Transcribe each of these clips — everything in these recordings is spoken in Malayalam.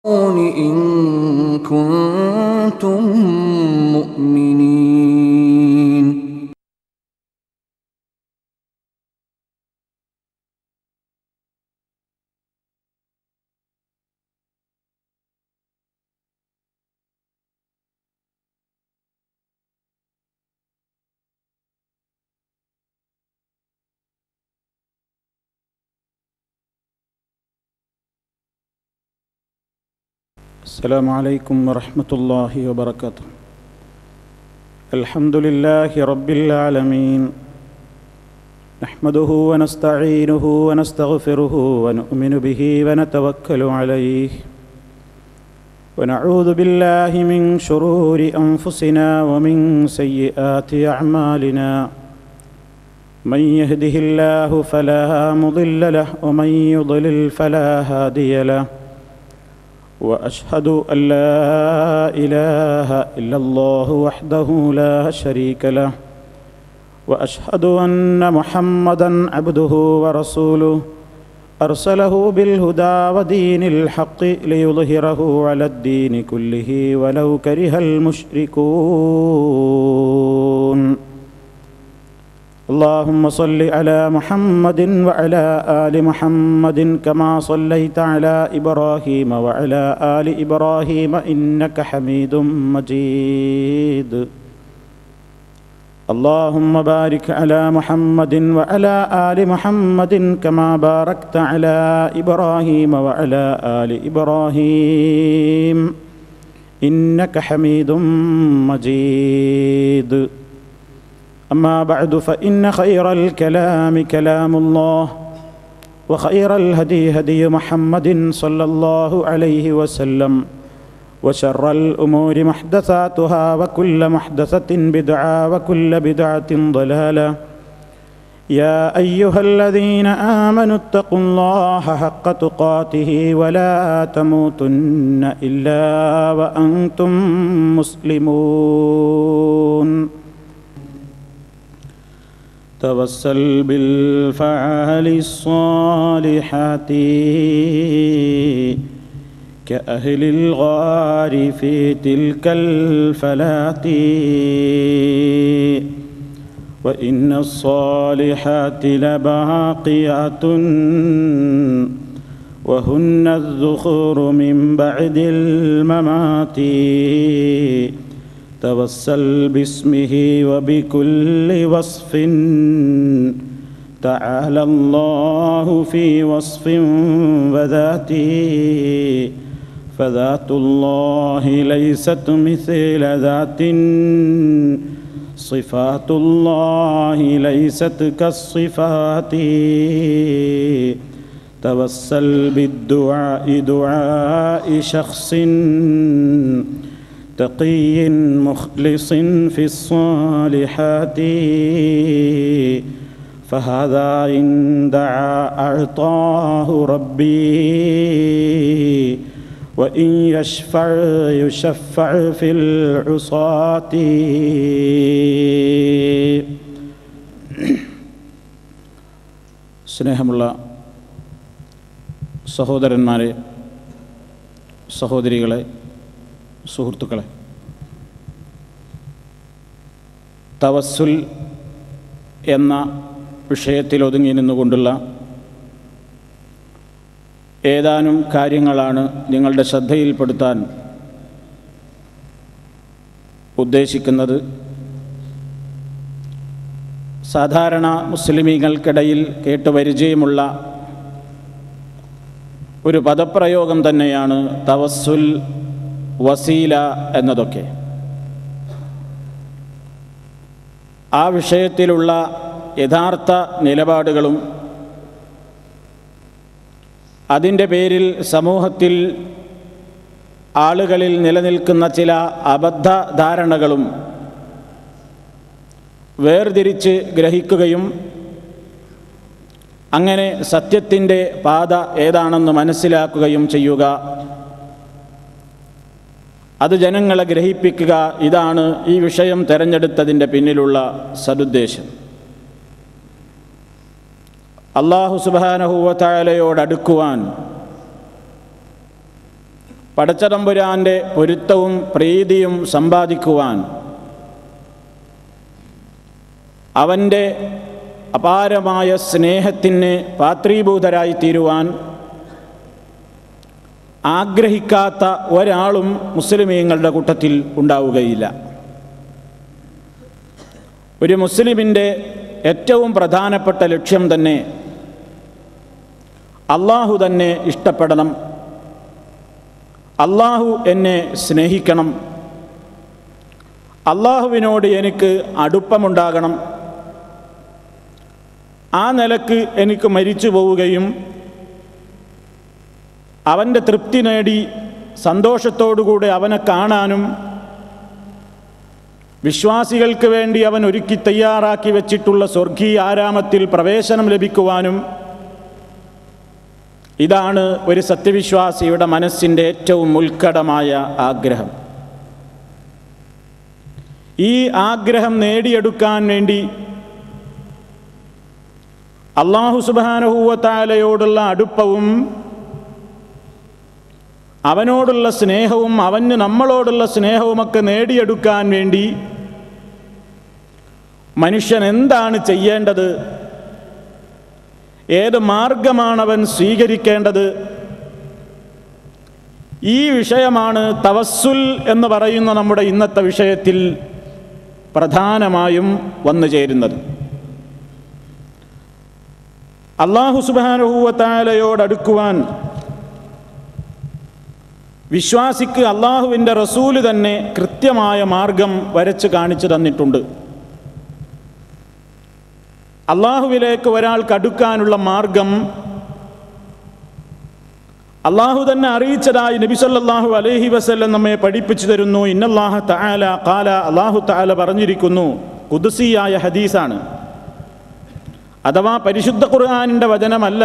إن كنتم مؤمنين. السلام عليكم ورحمة الله وبركاته. الحمد لله رب العالمين، نحمده ونستعينه ونستغفره ونؤمن به ونتوكل عليه، ونعوذ بالله من شرور أنفسنا ومن سيئات أعمالنا. من يهده الله فلا مضل له ومن يضلل فلا هادي له، وأشهد أن لا إله إلا الله وحده لا شريك له، وأشهد أن محمدًا عبده ورسوله أرسله بالهدى ودين الحق ليظهره على الدين كله ولو كره المشركون. اللهم صل على محمد وعلى آل محمد كما صليت على إبراهيم وعلى آل إبراهيم إنك حميد مجيد. اللهم بارك على محمد وعلى آل محمد كما باركت على إبراهيم وعلى آل إبراهيم إنك حميد مجيد. أما بعد، فإن خير الكلام كلام الله، وخير الهدي هدي محمد صلى الله عليه وسلم، وشر الأمور محدثاتها، وكل محدثة بدعة، وكل بدعة ضلالة. يا أيها الذين آمنوا اتقوا الله حق تقاته ولا تموتن إلا وأنتم مسلمون. توسل بالفعال الصالحات كأهل الغار في تلك الفلات، وإن الصالحات لباقيات وهن الذخور من بعد الممات. توسل باسمه وبكل وصف تعالى الله في وصف وذاته، فذات الله ليست مثل ذات، صفات الله ليست كالصفات. توسل بالدعاء دعاء شخص تقي مخلص في الصالحات، فهذا إن دعا أعطاه ربي، وإن يشفع يشفع في العصاة. സ്നേഹമുള്ള സഹോദരന്മാരെ, സഹോദരികളെ, സുഹൃത്തുക്കളെ, തവസ്സുൽ എന്ന വിഷയത്തിൽ ഒതുങ്ങി നിന്നുകൊണ്ടുള്ള ഏതാനും കാര്യങ്ങളാണ് നിങ്ങളുടെ ശ്രദ്ധയിൽപ്പെടുത്താൻ ഉദ്ദേശിക്കുന്നത്. സാധാരണ മുസ്ലിമീങ്ങൾക്കിടയിൽ കേട്ടുപരിചയമുള്ള ഒരു പദപ്രയോഗം തന്നെയാണ് തവസ്സുൽ, വസീല എന്നതൊക്കെ. ആ വിഷയത്തിലുള്ള യഥാർത്ഥ നിലപാടുകളും അതിൻ്റെ പേരിൽ സമൂഹത്തിൽ ആളുകളിൽ നിലനിൽക്കുന്ന ചില അബദ്ധ ധാരണകളും വേർതിരിച്ച് ഗ്രഹിക്കുകയും അങ്ങനെ സത്യത്തിൻ്റെ പാത ഏതാണെന്ന് മനസ്സിലാക്കുകയും ചെയ്യുക, അത് ജനങ്ങളെ ഗ്രഹിപ്പിക്കുക, ഇതാണ് ഈ വിഷയം തിരഞ്ഞെടുത്തതിൻ്റെ പിന്നിലുള്ള സദുദ്ദേശം. അല്ലാഹു സുബ്ഹാനഹു വ തആലയോട് അടുക്കുവാൻ പടച്ചതമ്പുരാൻ്റെ പൊരുത്തവും പ്രീതിയും സമ്പാദിക്കുവാൻ, അവൻ്റെ അപാരമായ സ്നേഹത്തിന് പാത്രീഭൂതരായി തീരുവാൻ ആഗ്രഹിക്കാത്ത ഒരാളും മുസ്ലിമീങ്ങളുടെ കൂട്ടത്തിൽ ഉണ്ടാവുകയില്ല. ഒരു മുസ്ലിമിൻ്റെ ഏറ്റവും പ്രധാനപ്പെട്ട ലക്ഷ്യം തന്നെ അള്ളാഹു തന്നെ ഇഷ്ടപ്പെടണം, അള്ളാഹു എന്നെ സ്നേഹിക്കണം, അള്ളാഹുവിനോട് എനിക്ക് അടുപ്പമുണ്ടാകണം, ആ നിലക്ക് എനിക്ക് മരിച്ചു പോവുകയും അവൻ്റെ തൃപ്തി നേടി സന്തോഷത്തോടുകൂടെ അവനെ കാണാനും വിശ്വാസികൾക്ക് വേണ്ടി അവൻ ഒരുക്കി തയ്യാറാക്കി വച്ചിട്ടുള്ള സ്വർഗീയ ആരാമത്തിൽ പ്രവേശനം ലഭിക്കുവാനും, ഇതാണ് ഒരു സത്യവിശ്വാസിയുടെ മനസ്സിൻ്റെ ഏറ്റവും ഉത്കടമായ ആഗ്രഹം. ഈ ആഗ്രഹം നേടിയെടുക്കാൻ വേണ്ടി അല്ലാഹു സുബ്ഹാനഹു വ തആലയോടുള്ള അടുപ്പവും അവനോടുള്ള സ്നേഹവും അവന് നമ്മളോടുള്ള സ്നേഹവുമൊക്കെ നേടിയെടുക്കാൻ വേണ്ടി മനുഷ്യൻ എന്താണ് ചെയ്യേണ്ടത്, ഏത് മാർഗമാണവൻ സ്വീകരിക്കേണ്ടത്, ഈ വിഷയമാണ് തവസ്സുൽ എന്ന് പറയുന്ന നമ്മുടെ ഇന്നത്തെ വിഷയത്തിൽ പ്രധാനമായും വന്നു ചേരുന്നത്. അല്ലാഹു സുബ്ഹാനഹു വ തആലയോടടുക്കുവാൻ വിശ്വാസിക്ക് അള്ളാഹുവിൻ്റെ റസൂല് തന്നെ കൃത്യമായ മാർഗം വരച്ച് കാണിച്ചു തന്നിട്ടുണ്ട്. അള്ളാഹുവിലേക്ക് ഒരാൾക്ക് അടുക്കാനുള്ള മാർഗം അള്ളാഹു തന്നെ അറിയിച്ചതായി നബി സല്ലല്ലാഹു അലൈഹി വസല്ലം നമ്മെ പഠിപ്പിച്ചു തരുന്നു. ഇന്നല്ലാഹ തആല ഖാല, അള്ളാഹു തആല പറഞ്ഞിരിക്കുന്നു. ഖുദ്സിയായ ഹദീസാണ്, അഥവാ പരിശുദ്ധ ഖുർആനിൻ്റെ വചനമല്ല.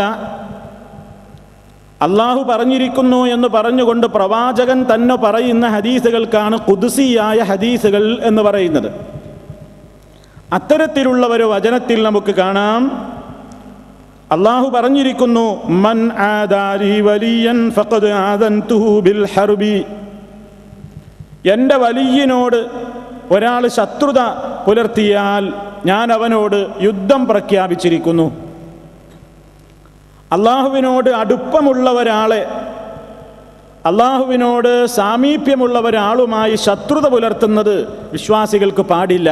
അള്ളാഹു പറഞ്ഞിരിക്കുന്നു എന്ന് പറഞ്ഞുകൊണ്ട് പ്രവാചകൻ തന്നെ പറയുന്ന ഹദീസുകൾക്കാണ് ഖുദ്സിയായ ഹദീസുകൾ എന്ന് പറയുന്നത്. അത്തരത്തിലുള്ള ഒരു വചനത്തിൽ നമുക്ക് കാണാം, അള്ളാഹു പറഞ്ഞിരിക്കുന്നു, മൻ ആദാലി വലിയൻ ഫഖദ് ആദൻതുഹു ബിൽ ഹർബി. എൻ്റെ വലിയനോട് ഒരാൾ ശത്രുത പുലർത്തിയാൽ ഞാൻ അവനോട് യുദ്ധം പ്രഖ്യാപിച്ചിരിക്കുന്നു. അള്ളാഹുവിനോട് അടുപ്പമുള്ള ഒരാളെ, അള്ളാഹുവിനോട് സാമീപ്യമുള്ള ഒരാളുമായി ശത്രുത പുലർത്തുന്നത് വിശ്വാസികൾക്ക് പാടില്ല.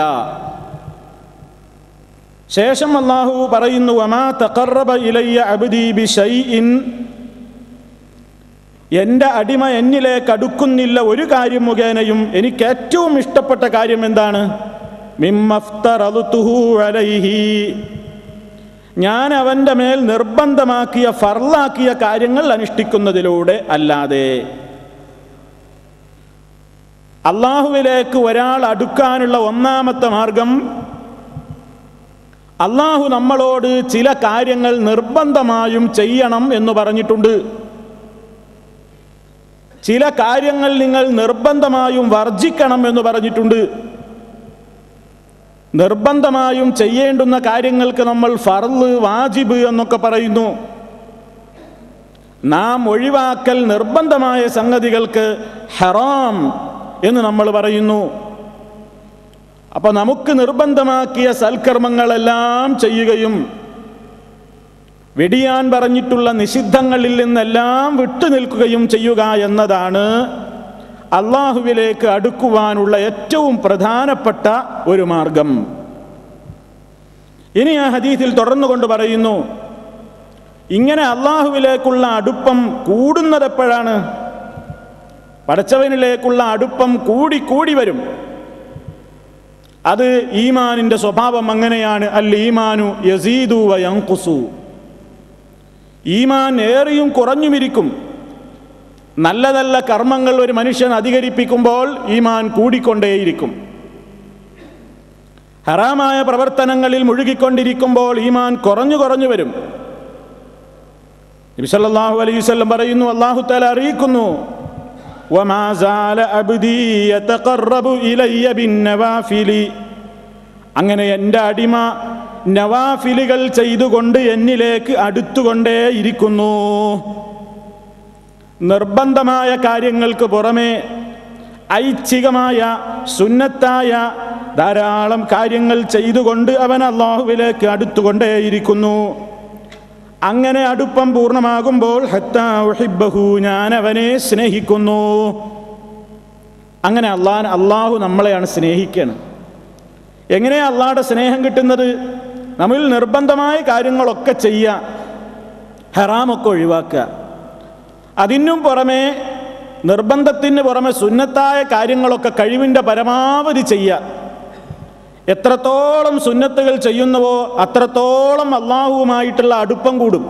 ശേഷം അള്ളാഹു പറയുന്നു, വമാ തഖറബ ഇലയ്യ അബ്ദി ബിശൈഇൻ. എൻ്റെ അടിമ എന്നിലേക്ക് അടുക്കുന്നില്ല ഒരു കാര്യം മുഖേനയും. എനിക്ക് ഏറ്റവും ഇഷ്ടപ്പെട്ട കാര്യം എന്താണ്? മിമ്മഫ്തറതുഹു അലൈഹി. ഞാൻ അവൻ്റെ മേൽ നിർബന്ധമാക്കിയ ഫർളാക്കിയ കാര്യങ്ങൾ അനുഷ്ഠിക്കുന്നതിലൂടെ അല്ലാതെ. അള്ളാഹുവിലേക്ക് ഒരാൾ അടുക്കാനുള്ള ഒന്നാമത്തെ മാർഗം, അള്ളാഹു നമ്മളോട് ചില കാര്യങ്ങൾ നിർബന്ധമായും ചെയ്യണം എന്ന് പറഞ്ഞിട്ടുണ്ട്. ചില കാര്യങ്ങൾ നിങ്ങൾ നിർബന്ധമായും വർജിക്കണം എന്ന് പറഞ്ഞിട്ടുണ്ട്. നിർബന്ധമായും ചെയ്യേണ്ടുന്ന കാര്യങ്ങൾക്ക് നമ്മൾ ഫർള്, വാജിബ് എന്നൊക്കെ പറയുന്നു. നാം ഒഴിവാക്കൽ നിർബന്ധമായ സംഗതികൾക്ക് ഹറാം എന്ന് നമ്മൾ പറയുന്നു. അപ്പോൾ നമുക്ക് നിർബന്ധമാക്കിയ സൽക്കർമ്മങ്ങളെല്ലാം ചെയ്യുകയും വെടിയാൻ പറഞ്ഞിട്ടുള്ള നിഷിദ്ധങ്ങളിൽ നിന്നെല്ലാം വിട്ടുനിൽക്കുകയും ചെയ്യുക എന്നതാണ് അള്ളാഹുവിലേക്ക് അടുക്കുവാനുള്ള ഏറ്റവും പ്രധാനപ്പെട്ട ഒരു മാർഗം. ഇനി ആ ഹദീസിൽ തുടർന്നുകൊണ്ട് പറയുന്നു, ഇങ്ങനെ അള്ളാഹുവിലേക്കുള്ള അടുപ്പം കൂടുന്നത് എപ്പോഴാണ്? പടച്ചവനിലേക്കുള്ള അടുപ്പം കൂടി കൂടി വരും. അത് ഈമാനിൻ്റെ സ്വഭാവം അങ്ങനെയാണ്. അൽ ഈമാനു യസീദു വ യൻഖുസു. ഈമാൻ ഏറിയും കുറഞ്ഞുമിരിക്കും. നല്ല നല്ല കർമ്മങ്ങൾ ഒരു മനുഷ്യൻ അധികരിപ്പിക്കുമ്പോൾ ഈമാൻ കൂടിക്കൊണ്ടേയിരിക്കും. ഹറാമായ പ്രവർത്തനങ്ങളിൽ മുഴുകിക്കൊണ്ടിരിക്കുമ്പോൾ ഈമാൻ കുറഞ്ഞു കുറഞ്ഞു വരും. നബി സല്ലല്ലാഹു അലൈഹി വസല്ലം പറയുന്നു, അല്ലാഹു തആല അറിയിക്കുന്നു, വമാ സാല അബ്ദി യതഖറബു ഇലയ്യ ബിന്നവാഫിലി. അങ്ങനെ എൻ്റെ അടിമ നവാഫിലുകൾ ചെയ്തുകൊണ്ട് എന്നിലേക്ക് അടുത്തുകൊണ്ടേയിരിക്കുന്നു. നിർബന്ധമായ കാര്യങ്ങൾക്ക് പുറമെ ഐച്ഛികമായ സുന്നത്തായ ധാരാളം കാര്യങ്ങൾ ചെയ്തുകൊണ്ട് അവൻ അല്ലാഹുവിലേക്ക് അടുത്തുകൊണ്ടേയിരിക്കുന്നു. അങ്ങനെ അടുപ്പം പൂർണ്ണമാകുമ്പോൾ ഹത്താ ഉഹിബ്ബഹു, ഞാൻ അവനെ സ്നേഹിക്കുന്നു. അങ്ങനെ അല്ലാഹു നമ്മളെയാണ് സ്നേഹിക്കുന്നത്. എങ്ങനെയാണ് അള്ളാഹുടെ സ്നേഹം കിട്ടുന്നത്? നമ്മൾ നിർബന്ധമായ കാര്യങ്ങളൊക്കെ ചെയ്യുക, ഹറാമൊക്കെ ഒഴിവാക്കുക. അതിനും പുറമെ നിർബന്ധത്തിന് പുറമെ സുന്നത്തായ കാര്യങ്ങളൊക്കെ കഴിവിൻ്റെ പരമാവധി ചെയ്യുക. എത്രത്തോളം സുന്നത്തുകൾ ചെയ്യുന്നുവോ അത്രത്തോളം അള്ളാഹുവുമായിട്ടുള്ള അടുപ്പം കൂടും.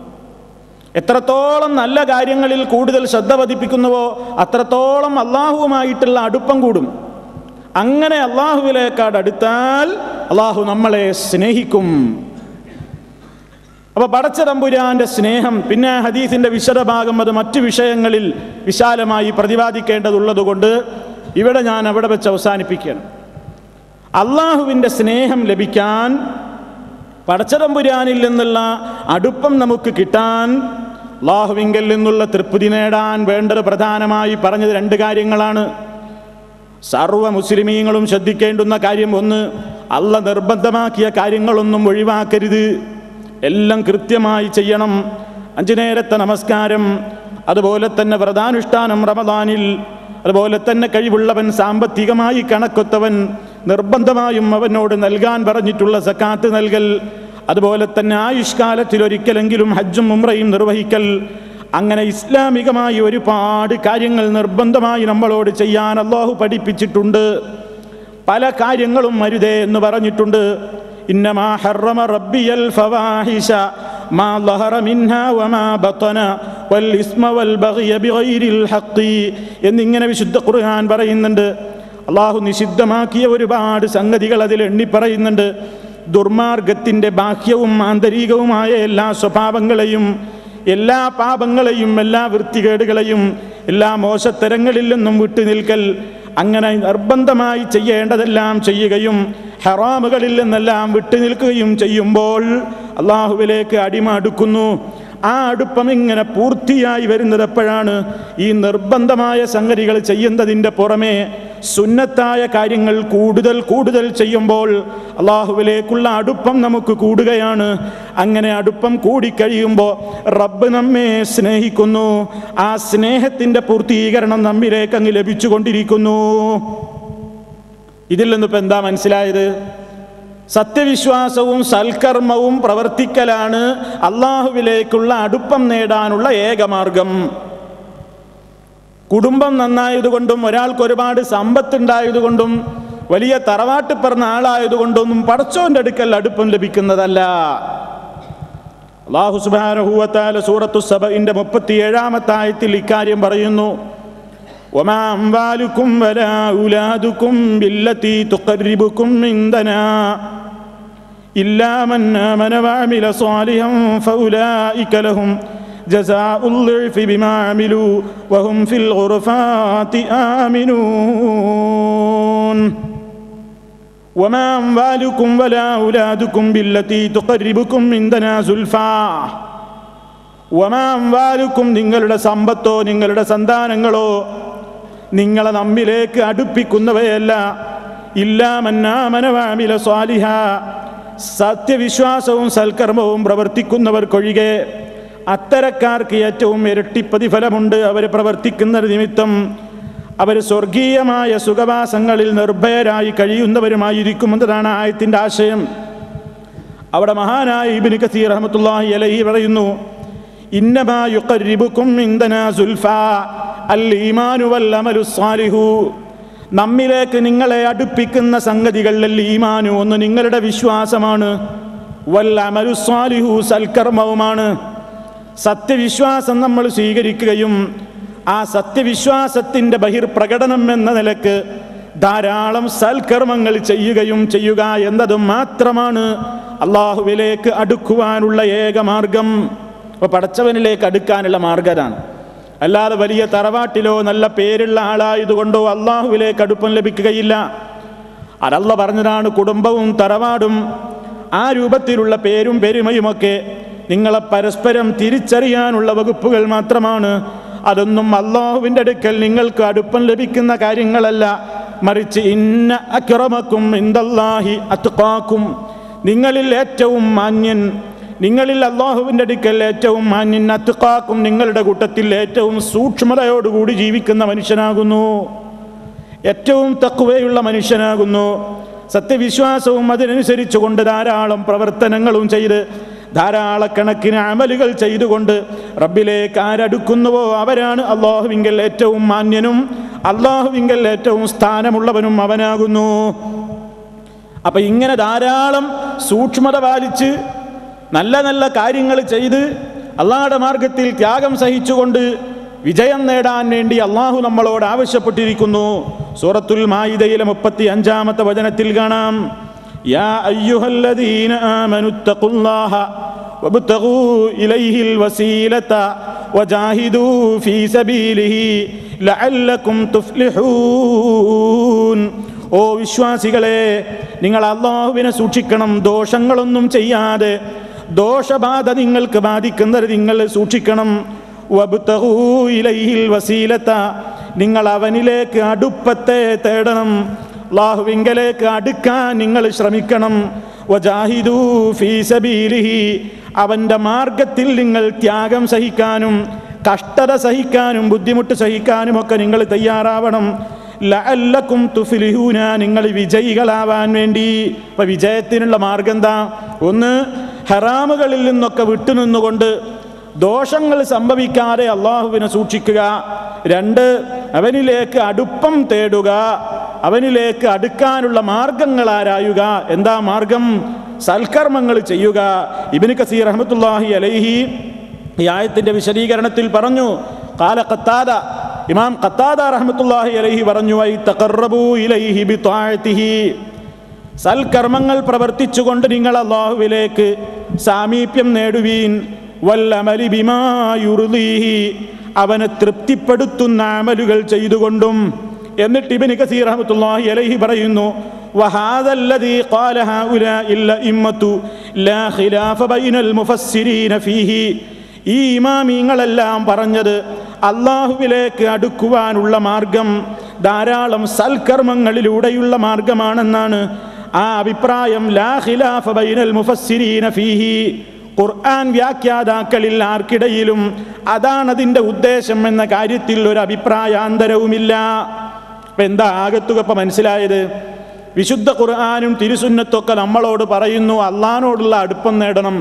എത്രത്തോളം നല്ല കാര്യങ്ങളിൽ കൂടുതൽ ശ്രദ്ധ പതിപ്പിക്കുന്നുവോ അത്രത്തോളം അള്ളാഹുവുമായിട്ടുള്ള അടുപ്പം കൂടും. അങ്ങനെ അള്ളാഹുവിലേക്കാട് അടുത്താൽ അള്ളാഹു നമ്മളെ സ്നേഹിക്കും. അപ്പോൾ പടച്ച തമ്പുരാന്റെ സ്നേഹം, പിന്നെ ഹദീസിന്റെ വിശദഭാഗം അത് മറ്റു വിഷയങ്ങളിൽ വിശാലമായി പ്രതിപാദിക്കേണ്ടതുള്ളതുകൊണ്ട് ഇവിടെ ഞാൻ അവിടെ വെച്ച് അവസാനിപ്പിക്കുകയാണ്. അള്ളാഹുവിൻ്റെ സ്നേഹം ലഭിക്കാൻ, പടച്ച തമ്പുരാനിൽ നിന്നുള്ള അടുപ്പം നമുക്ക് കിട്ടാൻ, അള്ളാഹുവിങ്കൽ നിന്നുള്ള തൃപ്തി നേടാൻ വേണ്ടത് പ്രധാനമായി പറഞ്ഞത് രണ്ട് കാര്യങ്ങളാണ്. സർവ്വ മുസ്ലിമീങ്ങളും ശ്രദ്ധിക്കേണ്ടുന്ന കാര്യം ഒന്ന്, അള്ളാഹ് നിർബന്ധമാക്കിയ കാര്യങ്ങളൊന്നും ഒഴിവാക്കരുത്, എല്ലാം കൃത്യമായി ചെയ്യണം. 5 നേരത്തെ നമസ്കാരം, അതുപോലെ തന്നെ വ്രതാനുഷ്ഠാനം റമദാനിൽ, അതുപോലെ തന്നെ കഴിവുള്ളവൻ, സാമ്പത്തികമായി കണക്കൊത്തവൻ നിർബന്ധമായും അവനോട് നൽകാൻ പറഞ്ഞിട്ടുള്ള സക്കാത്ത് നൽകൽ, അതുപോലെ തന്നെ ആയുഷ്കാലത്തിൽ ഒരിക്കലെങ്കിലും ഹജ്ജും ഉംറയും നിർവഹിക്കൽ. അങ്ങനെ ഇസ്ലാമികമായി ഒരുപാട് കാര്യങ്ങൾ നിർബന്ധമായി നമ്മളോട് ചെയ്യാൻ അല്ലാഹു പഠിപ്പിച്ചിട്ടുണ്ട്. പല കാര്യങ്ങളും അരുതേ എന്ന് പറഞ്ഞിട്ടുണ്ട്. ഇന്നമാ ഹറമ റബ്ബിയൽ ഫവാഹിഷ മാ ളഹറ മിൻഹാ വമാ ബതന വൽ ഇസ്മ വൽ ബഗ്യ ബിഗൈരിൽ ഹഖ് എന്നിങ്ങനെ വിശുദ്ധ ഖുർആൻ പറയുന്നുണ്ട്. അല്ലാഹു നിഷിദ്ധമാക്കിയ ഒരുപാട് സംഗതികൾ അതിൽ എണ്ണി പറയുന്നുണ്ട്. ദുർമാർഗത്തിൻ്റെ ബാഹ്യവും ആന്തരികവുമായ എല്ലാ സ്വഭാവങ്ങളെയും, എല്ലാ പാപങ്ങളെയും, എല്ലാ വൃത്തികേടുകളെയും, എല്ലാ മോശത്തരങ്ങളിൽ നിന്നും വിട്ടുനിൽക്കൽ, അങ്ങനെ നിർബന്ധമായി ചെയ്യേണ്ടതെല്ലാം ചെയ്യുകയും ഹറാമുകളിൽ നിന്നെല്ലാം വിട്ടുനിൽക്കുകയും ചെയ്യുമ്പോൾ അള്ളാഹുവിലേക്ക് അടിമ അടുക്കുന്നു. ആ അടുപ്പം ഇങ്ങനെ പൂർത്തിയായി വരുന്നത് എപ്പോഴാണ്? ഈ നിർബന്ധമായ സംഗതികൾ ചെയ്യുന്നതിൻ്റെ പുറമെ സുന്നത്തായ കാര്യങ്ങൾ കൂടുതൽ കൂടുതൽ ചെയ്യുമ്പോൾ അള്ളാഹുവിലേക്കുള്ള അടുപ്പം നമുക്ക് കൂടുകയാണ്. അങ്ങനെ അടുപ്പം കൂടിക്കഴിയുമ്പോൾ റബ്ബ് നമ്മെ സ്നേഹിക്കുന്നു. ആ സ്നേഹത്തിൻ്റെ പൂർത്തീകരണം നമ്മിലേക്ക് അങ്ങ് ലഭിച്ചുകൊണ്ടിരിക്കുന്നു. ഇതിൽ നിന്നിപ്പോൾ എന്താ മനസ്സിലായത്? സത്യവിശ്വാസവും സൽക്കർമ്മവും പ്രവർത്തിക്കലാണ് അള്ളാഹുവിലേക്കുള്ള അടുപ്പം നേടാനുള്ള ഏകമാർഗം. കുടുംബം നന്നായതുകൊണ്ടും ഒരാൾക്ക് ഒരുപാട് സമ്പത്തുണ്ടായതുകൊണ്ടും വലിയ തറവാട്ട് പറഞ്ഞ ആളായതുകൊണ്ടൊന്നും പടച്ചോന്റെ അടുക്കൽ അടുപ്പം ലഭിക്കുന്നതല്ല. അല്ലാഹു സുബ്ഹാനഹു വ തആല സൂറത്തു സബഇന്റെ 37-ാമത്തെ ആയത്തിൽ ഇക്കാര്യം പറയുന്നു. വമാ അംവാലുക്കും വലാ ഔലാദുക്കും ബില്ലതി തുഖർരിബുക്കും ഇൻദനാ ഇല്ലാ മൻ ആമന വഅമില സ്വാലിഹൻ ഫഉലൈക ലഹും ജസാഉൽ ളിഅ്ഫി ബിമാ അമിലു വഹും ഫിൽ ഗുർഫാതി ആമിനൂൻ. വമാ അംവാലുക്കും വലാ ഔലാദുക്കും ബില്ലതി തുഖർരിബുക്കും ഇൻദനാ സുൽഫാ. വമാ അംവാലുക്കും, നിങ്ങളുടെ സമ്പത്തോ നിങ്ങളുടെ സന്താനങ്ങളോ നിങ്ങളെ നമ്മിലേക്ക് അടുപ്പിക്കുന്നവയല്ല. ഇല്ലാ മൻ ആമന വഅമില സ്വാലിഹാ, സത്യവിശ്വാസവും സൽക്കർമ്മവും പ്രവർത്തിക്കുന്നവർക്കൊഴികെ. അത്തരക്കാർക്ക് ഏറ്റവും ഇരട്ടി പ്രതിഫലമുണ്ട്. അവർ പ്രവർത്തിക്കുന്ന നിമിത്തം അവർ സ്വർഗീയമായ സുഖവാസങ്ങളിൽ നിർഭയരായി കഴിയുന്നവരുമായിരിക്കുമെന്നതാണ് ആയത്തിൻ്റെ ആശയം. അവിടെ മഹാനായ ഇബ്നു കസീർ റഹ്മത്തുള്ളാഹി അലൈഹി പറയുന്നു, ഇന്നമാ യുഖർരിബുക്കും ഇൻദനാ സുൽഫാ അൽ ഈമാനു വൽ അമലു സ്വാലിഹു. നമ്മിലേക്ക് നിങ്ങളെ അടുപ്പിക്കുന്ന സംഗതികളിൽ ഈമാനു, ഒന്ന് നിങ്ങളുടെ വിശ്വാസമാണ്, വൽ അമലു സ്വാലിഹു സൽക്കർമ്മവുമാണ്. സത്യവിശ്വാസം നമ്മൾ സ്വീകരിക്കുകയും ആ സത്യവിശ്വാസത്തിൻ്റെ ബഹിർപ്രകടനം എന്ന നിലക്ക് ധാരാളം സൽക്കർമ്മങ്ങൾ ചെയ്യുക എന്നതും മാത്രമാണ് അള്ളാഹുവിലേക്ക് അടുക്കുവാനുള്ള ഏകമാർഗം. അപ്പോൾ പടച്ചവനിലേക്ക് അടുക്കാനുള്ള മാർഗമാണ്. അല്ലാതെ വലിയ തറവാട്ടിലോ നല്ല പേരുള്ള ആളായതുകൊണ്ടോ അള്ളാഹുവിലേക്ക് അടുപ്പം ലഭിക്കുകയില്ല. അതല്ല പറഞ്ഞതാണ്, കുടുംബവും തറവാടും ആ രൂപത്തിലുള്ള പേരും പെരുമയുമൊക്കെ നിങ്ങളെ പരസ്പരം തിരിച്ചറിയാനുള്ള വകുപ്പുകൾ മാത്രമാണ്. അതൊന്നും അല്ലാഹുവിൻ്റെ അടുക്കൽ നിങ്ങൾക്ക് അടുപ്പം ലഭിക്കുന്ന കാര്യങ്ങളല്ല. മറിച്ച് ഇന്ന അക്രമക്കും ഇൻദല്ലാഹി അത്ഖാക്കും, നിങ്ങളിൽ ഏറ്റവും മാന്യൻ, നിങ്ങളിൽ അല്ലാഹുവിൻ്റെ അടുക്കൽ ഏറ്റവും മാന്യൻ, അത്ഖാക്കും, നിങ്ങളുടെ കൂട്ടത്തിൽ ഏറ്റവും സൂക്ഷ്മതയോടുകൂടി ജീവിക്കുന്ന മനുഷ്യനാകുന്നു, ഏറ്റവും തഖ്വയുള്ള മനുഷ്യനാകുന്നു. സത്യവിശ്വാസവും അതിനനുസരിച്ചുകൊണ്ട് ധാരാളം പ്രവർത്തനങ്ങളും ചെയ്ത് ധാരാളക്കണക്കിന് അമലുകൾ ചെയ്തുകൊണ്ട് റബ്ബിലേക്ക് ആരടുക്കുന്നുവോ അവരാണ് അല്ലാഹുവിങ്കൽ ഏറ്റവും മാന്യനും അല്ലാഹുവിങ്കൽ ഏറ്റവും സ്ഥാനമുള്ളവനും അവനാകുന്നു. അപ്പം ഇങ്ങനെ ധാരാളം സൂക്ഷ്മത പാലിച്ച് നല്ല നല്ല കാര്യങ്ങൾ ചെയ്ത് അള്ളാഹുടെ മാർഗത്തിൽ ത്യാഗം സഹിച്ചുകൊണ്ട് വിജയം നേടാൻ വേണ്ടി അള്ളാഹു നമ്മളോട് ആവശ്യപ്പെട്ടിരിക്കുന്നു. സൂറത്തുൽ മാഇദയിലെ 35-ാമത്തെ വചനത്തിൽ കാണാം, യാ അയ്യുഹല്ലദീന ആമനുത്തഖുല്ലാഹ വബ്തഗൂ ഇലൈഹിൽ വസീലത വജാഹിദൂ ഫീ സബീലിഹി ലഅല്ലകും തുഫ്ലിഹൂൻ. ഓ വിശ്വാസികളെ, നിങ്ങൾ അല്ലാഹുവിനെ സൂക്ഷിക്കണം, ദോഷങ്ങളൊന്നും ചെയ്യാതെ, ദോഷബാധ നിങ്ങൾക്ക് ബാധിക്കുന്നത് നിങ്ങൾ സൂക്ഷിക്കണം. വബ്തഗൂ ഇലൈഹിൽ വസീലത, നിങ്ങൾ അവനിലേക്ക് അടുപ്പത്തെ തേടണം, അല്ലാഹുവിങ്കലേക്ക് അടുക്കാൻ നിങ്ങൾ ശ്രമിക്കണം. വജാഹിദൂ ഫീ സബീലിഹി, അവൻ്റെ മാർഗത്തിൽ നിങ്ങൾ ത്യാഗം സഹിക്കാനും കഷ്ടത സഹിക്കാനും ബുദ്ധിമുട്ട് സഹിക്കാനും ഒക്കെ നിങ്ങൾ തയ്യാറാവണം. ലഅല്ലകും തുഫ്ലിഹൂന, നിങ്ങൾ വിജയികളാവാൻ വേണ്ടി. അപ്പോൾ വിജയത്തിനുള്ള മാർഗം എന്താ? ഒന്ന്, ഹറാമുകളിൽ നിന്നൊക്കെ വിട്ടുനിന്നുകൊണ്ട് ദോഷങ്ങൾ സംഭവിക്കാതെ അള്ളാഹുവിനെ സൂക്ഷിക്കുക. രണ്ട്, അവനിലേക്ക് അടുപ്പം തേടുക, അവനിലേക്ക് അടുക്കാനുള്ള മാർഗങ്ങൾ ആരായുക. എന്താ മാർഗം? സൽക്കർമ്മങ്ങൾ ചെയ്യുക. ഇബ്നു കസീർ റഹ്മത്തുള്ളാഹി അലൈഹി ഈ ആയത്തിൻ്റെ വിശദീകരണത്തിൽ പറഞ്ഞു, ഖാല ഖത്താദ, ഇമാം ഖത്താദ റഹ്മത്തുള്ളാഹി അലൈഹി പറഞ്ഞു, ഐ തഖറബൂ ഇലൈഹി ബിത്വാഅതിഹി, സൽക്കർമ്മങ്ങൾ പ്രവർത്തിച്ചുകൊണ്ട് നിങ്ങൾ അല്ലാഹുവിലേക്ക് സാമീപ്യം നേടുവീൻ. വല്ലമലി ബിമാ യുർദീഹി, അവനെ തൃപ്തിപ്പെടുത്തുന്ന അമലുകൾ ചെയ്തുകൊണ്ടും. എന്നിട്ട് ഇബ്നു കസീർ റഹ്മത്തുള്ളാഹി അലൈഹി പറയുന്നു, വഹാദല്ലദീ ഖാല ഹൗലാഇൽ അഇമ്മത്തു ലാ ഖിലാഫ ബൈനൽ മുഫസ്സിരീന ഫീഹി, ഈ ഇമാമിങ്ങളെല്ലാം പറഞ്ഞത് അല്ലാഹുവിലേക്ക് അടുക്കുവാനുള്ള മാർഗം ധാരാളം സൽക്കർമ്മങ്ങളിലൂടെയുള്ള മാർഗമാണെന്നാണ്. ആ അഭിപ്രായം ലാ ഖിലാഫ ബൈനൽ മുഫസ്സിരീന ഫീഹി, ഖുർആൻ വ്യാഖ്യാതാക്കളിൽ ആർക്കിടയിലും അതാണതിൻ്റെ ഉദ്ദേശം എന്ന കാര്യത്തിൽ ഒരു അഭിപ്രായാന്തരവുമില്ല. അപ്പം എന്താ ആകത്തുക ഇപ്പം മനസ്സിലായത്? വിശുദ്ധ ഖുർആനും തിരുസുന്നത്തൊക്കെ നമ്മളോട് പറയുന്നു അള്ളാഹിനോടുള്ള അടുപ്പം നേടണം,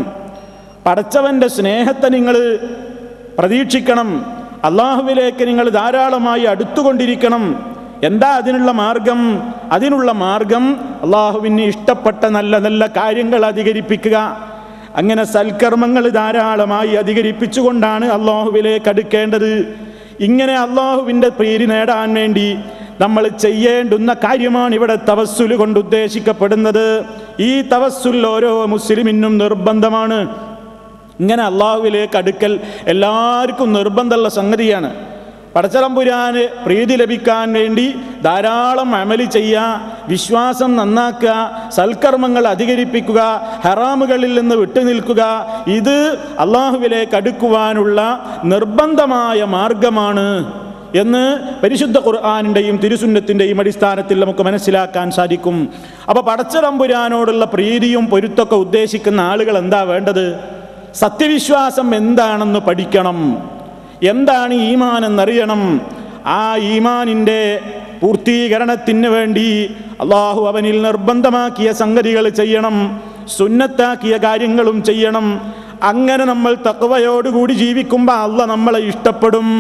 പടച്ചവൻ്റെ സ്നേഹത്തെ നിങ്ങൾ പ്രതീക്ഷിക്കണം, അള്ളാഹുവിലേക്ക് നിങ്ങൾ ധാരാളമായി അടുത്തുകൊണ്ടിരിക്കണം. എന്താ അതിനുള്ള മാർഗം? അതിനുള്ള മാർഗം അള്ളാഹുവിന് ഇഷ്ടപ്പെട്ട നല്ല നല്ല കാര്യങ്ങൾ അധികരിപ്പിക്കുക. അങ്ങനെ സൽക്കർമ്മങ്ങൾ ധാരാളമായി അധികരിപ്പിച്ചുകൊണ്ടാണ് അള്ളാഹുവിലേക്ക് അടുക്കേണ്ടത്. ഇങ്ങനെ അള്ളാഹുവിൻ്റെ പ്രീതി നേടാൻ വേണ്ടി നമ്മൾ ചെയ്യേണ്ടുന്ന കാര്യമാണ് ഇവിടെ തവസ്സുൽ കൊണ്ട് ഉദ്ദേശിക്കപ്പെടുന്നത്. ഈ തവസ്സുൽ ഓരോ മുസ്ലിമിനും നിർബന്ധമാണ്. ഇങ്ങനെ അള്ളാഹുവിലേക്ക് അടുക്കൽ എല്ലാവർക്കും നിർബന്ധമുള്ള സംഗതിയാണ്. പടച്ചതമ്പുരാന് പ്രീതി ലഭിക്കാൻ വേണ്ടി ധാരാളം അമല് ചെയ്യുക, വിശ്വാസം നന്നാക്കുക, സൽക്കർമ്മങ്ങൾ അധികരിപ്പിക്കുക, ഹറാമുകളിൽ നിന്ന് വിട്ടുനിൽക്കുക. ഇത് അള്ളാഹുവിലേക്ക് അടുക്കുവാനുള്ള നിർബന്ധമായ മാർഗമാണ് എന്ന് പരിശുദ്ധ ഖുർആനിൻ്റെയും തിരുസുന്നത്തിൻ്റെയും അടിസ്ഥാനത്തിൽ നമുക്ക് മനസ്സിലാക്കാൻ സാധിക്കും. അപ്പോൾ പടച്ചതമ്പുരാനോടുള്ള പ്രീതിയും പൊരുത്തൊക്കെ ഉദ്ദേശിക്കുന്ന ആളുകൾ എന്താ വേണ്ടത്? സത്യവിശ്വാസം എന്താണെന്ന് പഠിക്കണം, എന്താണ് ഈമാൻ എന്നറിയണം. ആ ഈമാനിൻ്റെ പൂർത്തീകരണത്തിന് വേണ്ടി അള്ളാഹു അവനിൽ നിർബന്ധമാക്കിയ സംഗതികൾ ചെയ്യണം, സുന്നത്താക്കിയ കാര്യങ്ങളും ചെയ്യണം. അങ്ങനെ നമ്മൾ തഖ്വയോടുകൂടി ജീവിക്കുമ്പോൾ അള്ളാഹ് നമ്മളെ ഇഷ്ടപ്പെടും.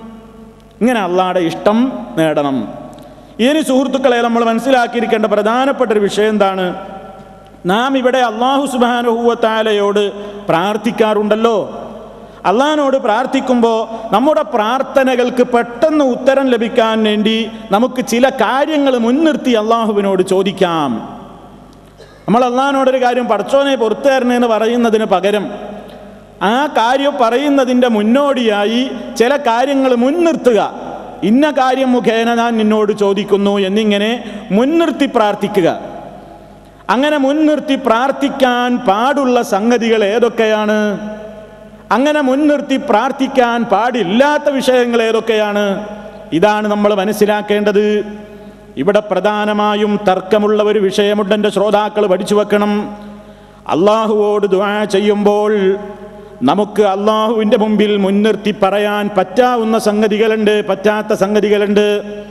ഇങ്ങനെ അള്ളാഹുടെ ഇഷ്ടം നേടണം. ഇതിന് സുഹൃത്തുക്കളെ നമ്മൾ മനസ്സിലാക്കിയിരിക്കേണ്ട പ്രധാനപ്പെട്ട ഒരു വിഷയം എന്താണ്? നാം ഇവിടെ അല്ലാഹു സുബ്ഹാനഹു വ തആലയോട് പ്രാർത്ഥിക്കാറുണ്ടല്ലോ. അള്ളാഹിനോട് പ്രാർത്ഥിക്കുമ്പോൾ നമ്മുടെ പ്രാർത്ഥനകൾക്ക് പെട്ടെന്ന് ഉത്തരം ലഭിക്കാൻ വേണ്ടി നമുക്ക് ചില കാര്യങ്ങൾ മുൻനിർത്തി അള്ളാഹുവിനോട് ചോദിക്കാം. നമ്മൾ അള്ളാഹിനോടൊരു കാര്യം പടച്ചോനെ പുറത്തു തരണേന്ന് പറയുന്നതിന് പകരം ആ കാര്യം പറയുന്നതിൻ്റെ മുന്നോടിയായി ചില കാര്യങ്ങൾ മുൻനിർത്തുക. ഇന്ന കാര്യം മുഖേന ഞാൻ നിന്നോട് ചോദിക്കുന്നു എന്നിങ്ങനെ മുൻനിർത്തി പ്രാർത്ഥിക്കുക. അങ്ങനെ മുൻനിർത്തി പ്രാർത്ഥിക്കാൻ പാടുള്ള സംഗതികൾ ഏതൊക്കെയാണ്? അങ്ങനെ മുൻനിർത്തി പ്രാർത്ഥിക്കാൻ പാടില്ലാത്ത വിഷയങ്ങൾ ഏതൊക്കെയാണ്? ഇതാണ് നമ്മൾ മനസ്സിലാക്കേണ്ടത്. ഇവിടെ പ്രധാനമായും തർക്കമുള്ള ഒരു വിഷയമുണ്ട്. എൻ്റെ ശ്രോതാക്കൾ പഠിച്ചു വെക്കണം. അള്ളാഹുവോട് ദുആ ചെയ്യുമ്പോൾ നമുക്ക് അള്ളാഹുവിൻ്റെ മുമ്പിൽ മുൻനിർത്തി പറയാൻ പറ്റാവുന്ന സംഗതികളുണ്ട്, പറ്റാത്ത സംഗതികളുണ്ട്.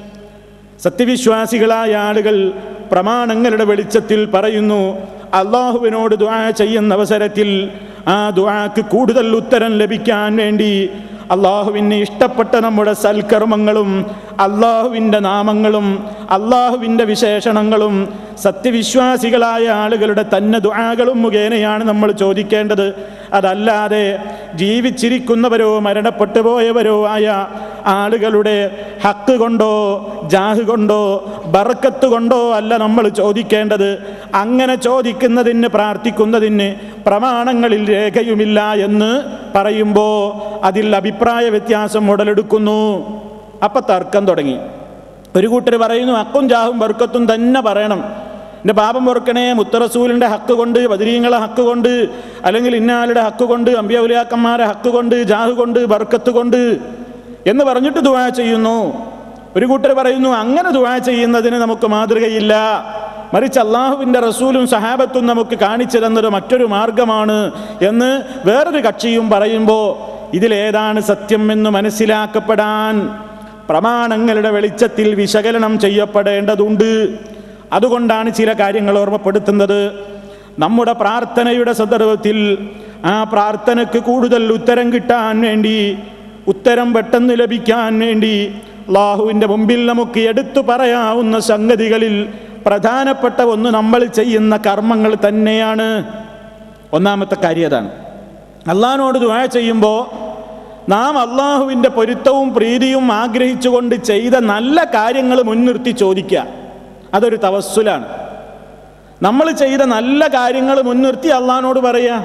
സത്യവിശ്വാസികളായ ആളുകൾ പ്രമാണങ്ങളുടെ വെളിച്ചത്തിൽ പറയുന്നു, അള്ളാഹുവിനോട് ദുആ ചെയ്യുന്ന അവസരത്തിൽ ആ ദുആക്ക് കൂടുതൽ ഉത്തരം ലഭിക്കാൻ വേണ്ടി അള്ളാഹുവിന് ഇഷ്ടപ്പെട്ട നമ്മുടെ സൽക്കർമ്മങ്ങളും അള്ളാഹുവിൻ്റെ നാമങ്ങളും അള്ളാഹുവിൻ്റെ വിശേഷണങ്ങളും സത്യവിശ്വാസികളായ ആളുകളുടെ തന്നെ ദുആകളും മുഖേനയാണ് നമ്മൾ ചോദിക്കേണ്ടത്. അതല്ലാതെ ജീവിച്ചിരിക്കുന്നവരോ മരണപ്പെട്ടു പോയവരോ ആയ ആളുകളുടെ ഹക്ക് കൊണ്ടോ ജാഹ് കൊണ്ടോ ബർക്കത്ത് കൊണ്ടോ അല്ല നമ്മൾ ചോദിക്കേണ്ടത്. അങ്ങനെ ചോദിക്കുന്നതിന് പ്രാർത്ഥിക്കുന്നതിന് പ്രമാണങ്ങളിൽ രേഖയുമില്ല എന്ന് പറയുമ്പോൾ അതിൽ അഭിപ്രായ വ്യത്യാസം ഉടലെടുക്കുന്നു. അപ്പം തർക്കം തുടങ്ങി. ഒരു കൂട്ടർ പറയുന്നു ഹക്കും ജാഹും ബർക്കത്തും തന്നെ പറയണം. എൻ്റെ പാപം പൊറുക്കണേ മുത്തറസൂലിൻ്റെ ഹക്ക് കൊണ്ട്, ബദരീങ്ങളെ ഹക്ക് കൊണ്ട്, അല്ലെങ്കിൽ ഇന്നാളുടെ ഹക്ക് കൊണ്ട്, അമ്പിയൗലിയാക്കന്മാരെ ഹക്ക് കൊണ്ട്, ജാഹ് കൊണ്ട്, ബർക്കത്ത് കൊണ്ട് എന്ന് പറഞ്ഞിട്ട് ദുആ ചെയ്യുന്നു. ഒരു കൂട്ടർ പറയുന്നു അങ്ങനെ ദുആ ചെയ്യുന്നതിന് നമുക്ക് മാതൃകയില്ല, മറിച്ച് അള്ളാഹുവിൻ്റെ റസൂലും സഹാബത്തും നമുക്ക് കാണിച്ചു തന്നത് മറ്റൊരു മാർഗമാണ് എന്ന് വേറൊരു കക്ഷിയും പറയുമ്പോൾ ഇതിലേതാണ് സത്യം എന്ന് മനസ്സിലാക്കപ്പെടാൻ പ്രമാണങ്ങളുടെ വെളിച്ചത്തിൽ വിശകലനം ചെയ്യപ്പെടേണ്ടതുണ്ട്. അതുകൊണ്ടാണ് ചില കാര്യങ്ങൾ ഓർമ്മപ്പെടുത്തുന്നത്. നമ്മുടെ പ്രാർത്ഥനയുടെ സന്ദർഭത്തിൽ ആ പ്രാർത്ഥനയ്ക്ക് കൂടുതൽ ഉത്തരം കിട്ടാൻ വേണ്ടി, ഉത്തരം പെട്ടെന്ന് ലഭിക്കാൻ വേണ്ടി അല്ലാഹുവിൻ്റെ മുമ്പിൽ നമുക്ക് എടുത്തു പറയാവുന്ന സംഗതികളിൽ പ്രധാനപ്പെട്ട ഒന്ന് നമ്മൾ ചെയ്യുന്ന കർമ്മങ്ങൾ തന്നെയാണ്. ഒന്നാമത്തെ കാര്യം അതാണ്. അള്ളാഹിനോട് ദുആ ചെയ്യുമ്പോൾ നാം അള്ളാഹുവിൻ്റെ പൊരുത്തവും പ്രീതിയും ആഗ്രഹിച്ചുകൊണ്ട് ചെയ്ത നല്ല കാര്യങ്ങൾ മുൻനിർത്തി ചോദിക്കുക. അതൊരു തവസ്സുലാണ്. നമ്മൾ ചെയ്ത നല്ല കാര്യങ്ങൾ മുൻനിർത്തി അള്ളാഹിനോട് പറയുക.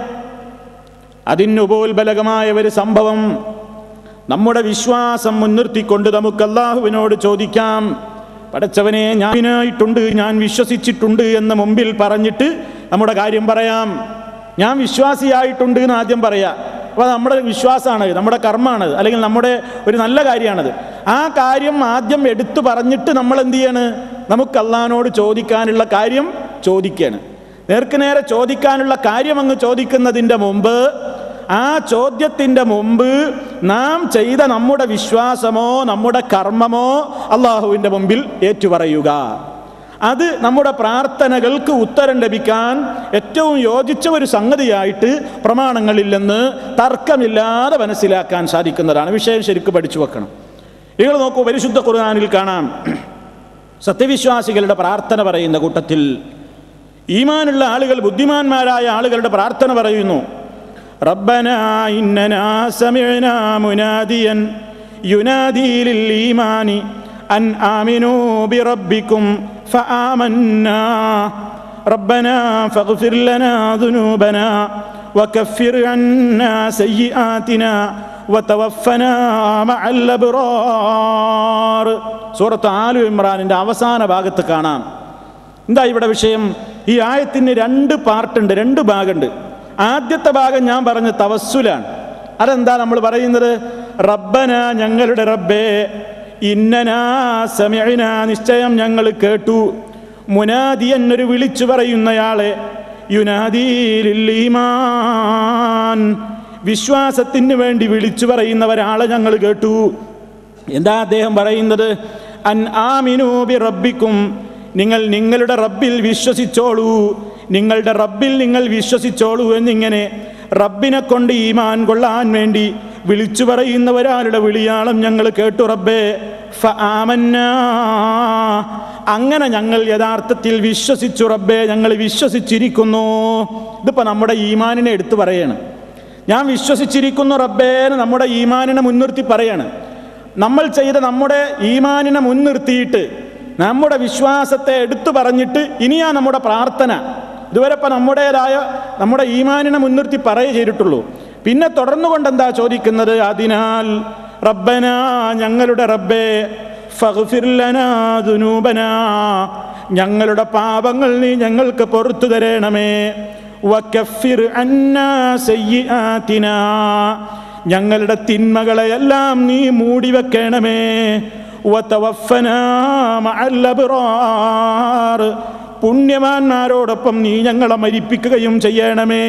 അതിനുപോൽബലകമായ ഒരു സംഭവം, നമ്മുടെ വിശ്വാസം മുൻനിർത്തിക്കൊണ്ട് നമുക്ക് അള്ളാഹുവിനോട് ചോദിക്കാം. പടച്ചവനെ, ഞാനായിട്ടുണ്ട്, ഞാൻ വിശ്വസിച്ചിട്ടുണ്ട് എന്ന് മുമ്പിൽ പറഞ്ഞിട്ട് നമ്മുടെ കാര്യം പറയാം. ഞാൻ വിശ്വാസിയായിട്ടുണ്ട് എന്ന് ആദ്യം പറയാം. അപ്പോൾ നമ്മുടെ വിശ്വാസമാണ്, നമ്മുടെ കർമ്മമാണ്, അല്ലെങ്കിൽ നമ്മുടെ ഒരു നല്ല കാര്യമാണത്. ആ കാര്യം ആദ്യം എടുത്തു പറഞ്ഞിട്ട് നമ്മൾ എന്ത് ചെയ്യാണ്? നമുക്ക് അള്ളാഹിനോട് ചോദിക്കാനുള്ള കാര്യം ചോദിക്കുകയാണ്. നേർക്ക് നേരെ ചോദിക്കാനുള്ള കാര്യം അങ്ങ് ചോദിക്കുന്നതിൻ്റെ മുമ്പ്, ആ ചോദ്യത്തിൻ്റെ മുമ്പ് നാം ചെയ്ത നമ്മുടെ വിശ്വാസമോ നമ്മുടെ കർമ്മമോ അള്ളാഹുവിൻ്റെ മുമ്പിൽ ഏറ്റുപറയുക. അത് നമ്മുടെ പ്രാർത്ഥനകൾക്ക് ഉത്തരം ലഭിക്കാൻ ഏറ്റവും യോജിച്ച ഒരു സംഗതിയായിട്ട് പ്രമാണങ്ങളില്ലെന്ന് തർക്കമില്ലാതെ മനസ്സിലാക്കാൻ സാധിക്കുന്നതാണ്. വിഷയം ശരിക്കും പഠിച്ചു വെക്കണം. നിങ്ങൾ നോക്കൂ, പരിശുദ്ധ ഖുർആനിൽ കാണാം, സത്യവിശ്വാസികളുടെ പ്രാർത്ഥന പറയുന്ന കൂട്ടത്തിൽ ഈമാനുള്ള ആളുകൾ, ബുദ്ധിമാന്മാരായ ആളുകളുടെ പ്രാർത്ഥന പറയുന്നു. റബ്ബനാ ഇന്നനാ സമിഅനാ മുനാദിയൻ യുനാദി ലിൽ ഈമാനി അൻ ആമിനൂ ബിറബ്ബിക്കും ഫആമന്നാ റബ്ബനാ ഫഗ്ഫിർ ലനാ ദുനൂബനാ വകഫിർ അന്നാ സയ്യിആതിനാ വതവഫനാ മഅൽ അബ്റാർ. സൂറത്ത് ആലു ഇമ്രാനിൻ്റെ അവസാന ഭാഗത്ത് കാണാം. എന്താ ഇവിടെ വിഷയം? ഈ ആയത്തിന് രണ്ട് പാർട്ടുണ്ട്, രണ്ട് ഭാഗമുണ്ട്. ആദ്യത്തെ ഭാഗം ഞാൻ പറഞ്ഞ തവസ്സുലാണ്. അതെന്താ നമ്മൾ പറയുന്നത്? റബ്ബന, ഞങ്ങളുടെ റബ്ബേ, ഇന്നനാ സമിഅനാ, നിശ്ചയം ഞങ്ങൾ കേട്ടു, മുനാദിയൻ, ഒരു വിളിച്ചു പറയുന്നയാളെ, യുനാദി ലിൽ ഈമാൻ, വിശ്വാസത്തിന് വേണ്ടി വിളിച്ചു പറയുന്ന ഒരാളെ ഞങ്ങൾ കേട്ടു. എന്താ അദ്ദേഹം പറയുന്നത്? അൻ ആമിനൂ ബി റബ്ബിക്കും, നിങ്ങൾ നിങ്ങളുടെ റബ്ബിൽ വിശ്വസിച്ചോളൂ, നിങ്ങളുടെ റബ്ബിൽ നിങ്ങൾ വിശ്വസിച്ചോളൂ എന്നിങ്ങനെ റബ്ബിനെ കൊണ്ട് ഈമാൻ കൊള്ളാൻ വേണ്ടി വിളിച്ചു പറയുന്ന ഒരാളുടെ വിളിയാളം ഞങ്ങൾ കേട്ടു റബ്ബേ. ഫആമന്നാ, അങ്ങനെ ഞങ്ങൾ യഥാർത്ഥത്തിൽ വിശ്വസിച്ചു റബ്ബേ, ഞങ്ങൾ വിശ്വസിച്ചിരിക്കുന്നു. ഇതിപ്പോൾ നമ്മുടെ ഈമാനിനെ എടുത്തു പറയാണ്. ഞാൻ വിശ്വസിച്ചിരിക്കുന്നു റബ്ബേന്ന് നമ്മുടെ ഈമാനിനെ മുൻനിർത്തി പറയാണ്. നമ്മൾ ചെയ്ത നമ്മുടെ ഈമാനിനെ മുൻനിർത്തിയിട്ട് നമ്മുടെ വിശ്വാസത്തെ എടുത്തു പറഞ്ഞിട്ട് ഇനിയാ നമ്മുടെ പ്രാർത്ഥന. ഇതുവരെ ഇപ്പം നമ്മുടെ ഈമാനിനെ മുൻനിർത്തി പറയുകയേ ചെയ്തിട്ടുള്ളൂ. പിന്നെ തുടർന്നുകൊണ്ട് എന്താ ചോദിക്കുന്നത്? അതിനാൽ റബ്ബനാ, ഞങ്ങളുടെ റബ്ബേ, ഫഗ്ഫിർ ലനാ ദുനൂബനാ, ഞങ്ങളുടെ പാപങ്ങൾ നീ ഞങ്ങൾക്ക് പുറത്തു തരണമേ, വകഫിർ അന്നാ സയ്യിആതിനാ, ഞങ്ങളുടെ തിന്മകളെയെല്ലാം നീ മൂടിവെക്കണമേ. വതവഫനാ മഅൽ അബ്റാർ, പുണ്യവാന്മാരോടൊപ്പം നീ ഞങ്ങളെ മരിപ്പിക്കുകയും ചെയ്യണമേ.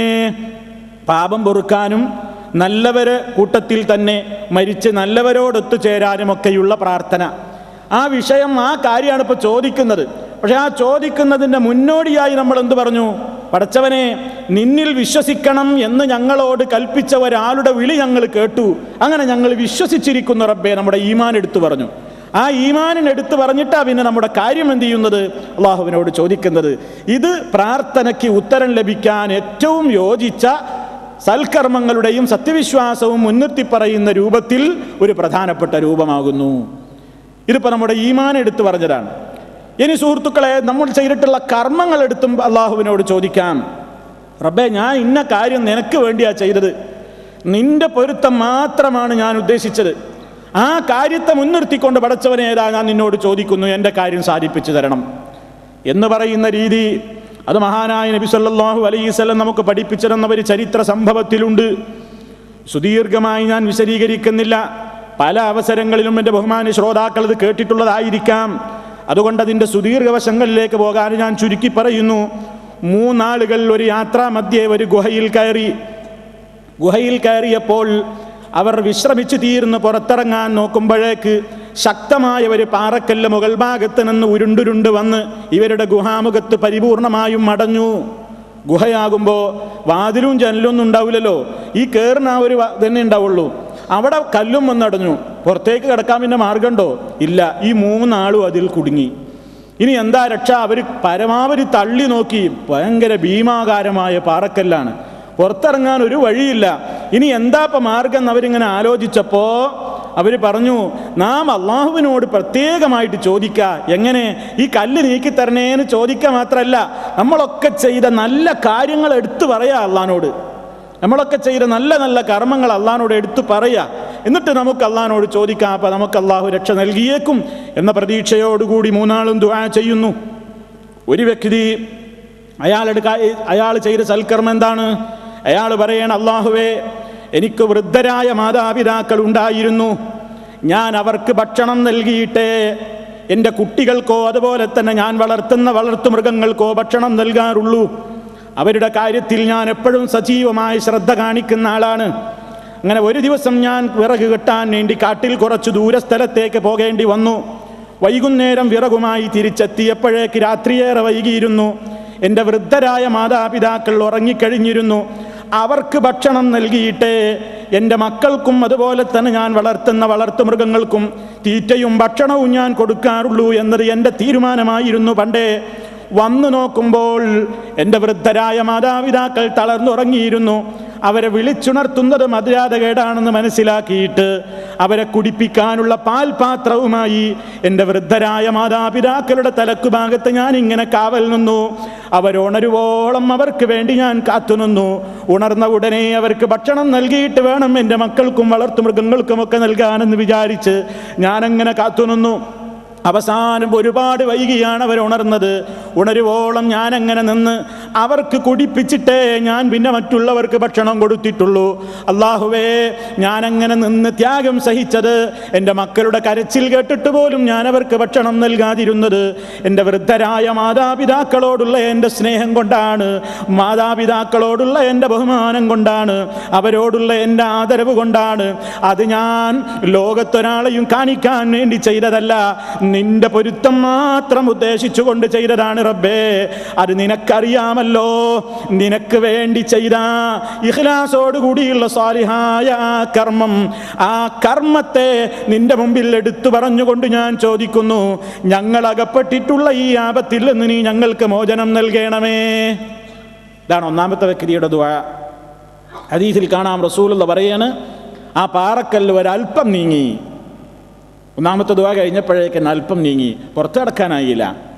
പാപം പൊറുക്കാനും നല്ലവരെ കൂട്ടത്തിൽ തന്നെ മരിച്ച് നല്ലവരോടൊത്തു ചേരാനുമൊക്കെയുള്ള പ്രാർത്ഥന. ആ വിഷയം, ആ കാര്യമാണ് ഇപ്പോൾ ചോദിക്കുന്നത്. പക്ഷെ ആ ചോദിക്കുന്നതിൻ്റെ മുന്നോടിയായി നമ്മൾ എന്ത് പറഞ്ഞു? പടച്ചവനെ, നിന്നിൽ വിശ്വസിക്കണം എന്ന് ഞങ്ങളോട് കൽപ്പിച്ച ഒരാളുടെ വിളി ഞങ്ങൾ കേട്ടു, അങ്ങനെ ഞങ്ങൾ വിശ്വസിച്ചിരിക്കുന്നു റബ്ബേ, നമ്മുടെ ഈമാൻ എടുത്തു പറഞ്ഞു. ആ ഈമാനിനെടുത്ത് പറഞ്ഞിട്ടാണ് പിന്നെ നമ്മുടെ കാര്യം എന്ത് ചെയ്യുന്നത്? അള്ളാഹുവിനോട് ചോദിക്കുന്നത്. ഇത് പ്രാർത്ഥനയ്ക്ക് ഉത്തരം ലഭിക്കാൻ ഏറ്റവും യോജിച്ച സൽക്കർമ്മങ്ങളുടെയും സത്യവിശ്വാസവും മുൻനിർത്തി പറയുന്ന രൂപത്തിൽ ഒരു പ്രധാനപ്പെട്ട രൂപമാകുന്നു. ഇതിപ്പോൾ നമ്മുടെ ഈമാൻ എടുത്തു പറഞ്ഞതാണ്. ഇനി സുഹൃത്തുക്കളെ, നമ്മൾ ചെയ്തിട്ടുള്ള കർമ്മങ്ങളെടുത്തും അള്ളാഹുവിനോട് ചോദിക്കാം. റബ്ബേ, ഞാൻ ഇന്ന കാര്യം നിനക്ക് വേണ്ടിയാണ് ചെയ്തത്, നിന്റെ പൊരുത്തം മാത്രമാണ് ഞാൻ ഉദ്ദേശിച്ചത്. ആ കാര്യത്തെ മുൻനിർത്തിക്കൊണ്ട് പടച്ചവനെ ഏതാ ഞാൻ നിന്നോട് ചോദിക്കുന്നു, എൻ്റെ കാര്യം സാധിപ്പിച്ചു തരണം എന്ന് പറയുന്ന രീതി, അത് മഹാനായ നബി സല്ലല്ലാഹു അലൈഹി വസല്ലം നമുക്ക് പഠിപ്പിച്ചു തന്ന ഒരു ചരിത്ര സംഭവത്തിലുണ്ട്. സുദീർഘമായി ഞാൻ വിശദീകരിക്കുന്നില്ല. പല അവസരങ്ങളിലും എൻ്റെ ബഹുമാന്യ ശ്രോതാക്കൾ ഇത് കേട്ടിട്ടുള്ളതായിരിക്കാം. അതുകൊണ്ട് അതിൻ്റെ സുദീർഘവശങ്ങളിലേക്ക് പോകാൻ ഞാൻ ചുരുക്കി പറയുന്നു. 3 ആളുകൾ ഒരു യാത്രാ മധ്യേ ഒരു ഗുഹയിൽ കയറി. ഗുഹയിൽ കയറിയപ്പോൾ അവർ വിശ്രമിച്ചു തീർന്ന് പുറത്തിറങ്ങാൻ നോക്കുമ്പോഴേക്ക് ശക്തമായ ഒരു പാറക്കല്ല് മുകൾ ഭാഗത്ത് നിന്ന് ഉരുണ്ടുരുണ്ട് വന്ന് ഇവരുടെ ഗുഹാമുഖത്ത് പരിപൂർണമായും അടഞ്ഞു. ഗുഹയാകുമ്പോൾ വാതിലും ജനലൊന്നും ഉണ്ടാവില്ലല്ലോ, ഈ കയറുന്ന ആ ഒരു തന്നെ ഉണ്ടാവുള്ളൂ. അവിടെ കല്ലും വന്നടഞ്ഞു. പുറത്തേക്ക് കിടക്കാൻ പിന്നെ മാർഗമുണ്ടോ? ഇല്ല. ഈ 3 ആളും അതിൽ കുടുങ്ങി. ഇനി എന്താ രക്ഷ? അവർ പരമാവധി തള്ളി നോക്കി. ഭയങ്കര ഭീമാകാരമായ പാറക്കല്ലാണ്, പുറത്തിറങ്ങാൻ ഒരു വഴിയില്ല. ഇനി എന്താ ഇപ്പം മാർഗം എന്ന് അവരിങ്ങനെ ആലോചിച്ചപ്പോൾ അവർ പറഞ്ഞു, നാം അള്ളാഹുവിനോട് പ്രത്യേകമായിട്ട് ചോദിക്കുക. എങ്ങനെ? ഈ കല്ല് നീക്കിത്തരണേന്ന് ചോദിക്കുക മാത്രമല്ല, നമ്മളൊക്കെ ചെയ്ത നല്ല കാര്യങ്ങൾ എടുത്തു പറയാ അള്ളാഹിനോട്. നമ്മളൊക്കെ ചെയ്ത നല്ല നല്ല കർമ്മങ്ങൾ അള്ളാഹിനോട് എടുത്തു പറയുക. എന്നിട്ട് നമുക്ക് അള്ളാഹിനോട് ചോദിക്കാം. അപ്പം നമുക്ക് അള്ളാഹു രക്ഷ നൽകിയേക്കും എന്ന പ്രതീക്ഷയോടുകൂടി 3 ആളും ദുആ ചെയ്യുന്നു. ഒരു വ്യക്തി അയാൾ ചെയ്ത സൽക്കർമ്മം എന്താണ്? അയാൾ പറയണം, അള്ളാഹുവേ, എനിക്ക് വൃദ്ധരായ മാതാപിതാക്കൾ ഉണ്ടായിരുന്നു. ഞാൻ അവർക്ക് ഭക്ഷണം നൽകിയിട്ടേ എൻ്റെ കുട്ടികൾക്കോ അതുപോലെ തന്നെ ഞാൻ വളർത്തുന്ന വളർത്തുമൃഗങ്ങൾക്കോ ഭക്ഷണം നൽകാറുള്ളൂ. അവരുടെ കാര്യത്തിൽ ഞാൻ എപ്പോഴും സജീവമായ ശ്രദ്ധ കാണിക്കുന്ന ആളാണ്. അങ്ങനെ ഒരു ദിവസം ഞാൻ വിറക് കെട്ടാൻ വേണ്ടി കാട്ടിൽ കുറച്ച് ദൂരസ്ഥലത്തേക്ക് പോകേണ്ടി വന്നു. വൈകുന്നേരം വിറകുമായി തിരിച്ചെത്തിയപ്പോഴേക്ക് രാത്രിയേറെ വൈകിയിരുന്നു. എൻ്റെ വൃദ്ധരായ മാതാപിതാക്കൾ ഉറങ്ങിക്കഴിഞ്ഞിരുന്നു. അവർക്ക് ഭക്ഷണം നൽകിയിട്ടേ എൻ്റെ മക്കൾക്കും അതുപോലെ തന്നെ ഞാൻ വളർത്തുന്ന വളർത്തുമൃഗങ്ങൾക്കും തീറ്റയും ഭക്ഷണവും ഞാൻ കൊടുക്കാറുള്ളൂ എന്നത് എൻ്റെ തീരുമാനമായിരുന്നു പണ്ടേ. വന്നു നോക്കുമ്പോൾ എൻ്റെ വൃദ്ധരായ മാതാപിതാക്കൾ തളർന്നുറങ്ങിയിരുന്നു. അവരെ വിളിച്ചുണർത്തുന്നത് മര്യാദകേടാണെന്ന് മനസ്സിലാക്കിയിട്ട് അവരെ കുടിപ്പിക്കാനുള്ള പാൽപാത്രവുമായി എൻ്റെ വൃദ്ധരായ മാതാപിതാക്കളുടെ തലക്കുഭാഗത്ത് ഞാൻ ഇങ്ങനെ കാവൽ നിന്നു. അവരുണരുവോളം അവർക്ക് വേണ്ടി ഞാൻ കാത്തുനിന്നു. ഉണർന്ന ഉടനെ അവർക്ക് ഭക്ഷണം നൽകിയിട്ട് വേണം എൻ്റെ മക്കൾക്കും വളർത്തുമൃഗങ്ങൾക്കുമൊക്കെ നൽകാനെന്ന് വിചാരിച്ച് ഞാനങ്ങനെ കാത്തുനിന്നു. അവസാനം ഒരുപാട് വൈകിയാണ് അവർ ഉണർന്നത്. ഉണരുവോളം ഞാനങ്ങനെ നിന്ന് അവർക്ക് കുടിപ്പിച്ചിട്ടേ ഞാൻ പിന്നെ മറ്റുള്ളവർക്ക് ഭക്ഷണം കൊടുത്തിട്ടുള്ളൂ. അള്ളാഹുവേ, ഞാനങ്ങനെ നിന്ന് ത്യാഗം സഹിച്ചത് എൻ്റെ മക്കളുടെ കരച്ചിൽ കേട്ടിട്ട് പോലും ഞാൻ അവർക്ക് ഭക്ഷണം നൽകാതിരുന്നത് എൻ്റെ വൃദ്ധരായ മാതാപിതാക്കളോടുള്ള എൻ്റെ സ്നേഹം കൊണ്ടാണ്, മാതാപിതാക്കളോടുള്ള എൻ്റെ ബഹുമാനം കൊണ്ടാണ്, അവരോടുള്ള എൻ്റെ ആദരവ് കൊണ്ടാണ്. അത് ഞാൻ ലോകത്തൊരാളെയും കാണിക്കാൻ വേണ്ടി ചെയ്തതല്ല, നിന്റെ പൊരുത്തം മാത്രം ഉദ്ദേശിച്ചുകൊണ്ട് ചെയ്തതാണ് റബ്ബേ. അത് നിനക്കറിയാമല്ലോ. നിനക്ക് വേണ്ടി ചെയ്ത ഇഖ്ലാസോടുകൂടിയുള്ള സാലിഹായ കർമ്മം, ആ കർമ്മത്തെ നിന്റെ മുമ്പിൽ എടുത്തു പറഞ്ഞുകൊണ്ട് ഞാൻ ചോദിക്കുന്നു, ഞങ്ങൾ അകപ്പെട്ടിട്ടുള്ള ഈ ആപത്തിൽ നിന്ന് നീ ഞങ്ങൾക്ക് മോചനം നൽകണമേ. ഇതാണ് ഒന്നാമത്തെ വ്യക്തിയുടെ ദുആ. ഹദീസിൽ കാണാം, റസൂലുള്ള പറയാണ്, ആ പാറക്കല്ല് ഒരൽപ്പം നീങ്ങി. ഒന്നാമത്തെ ദുആ കഴിഞ്ഞപ്പോഴേക്കും അല്പം നീങ്ങി, പുറത്തു കടക്കാനായില്ല.